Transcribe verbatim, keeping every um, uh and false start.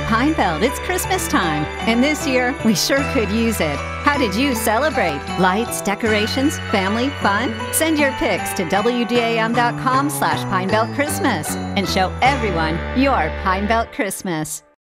Pine Belt, it's Christmas time, and this year we sure could use it. How did you celebrate? Lights, decorations, family, fun? Send your pics to W D A M dot com slash Pine Belt Christmas and show everyone your Pine Belt Christmas.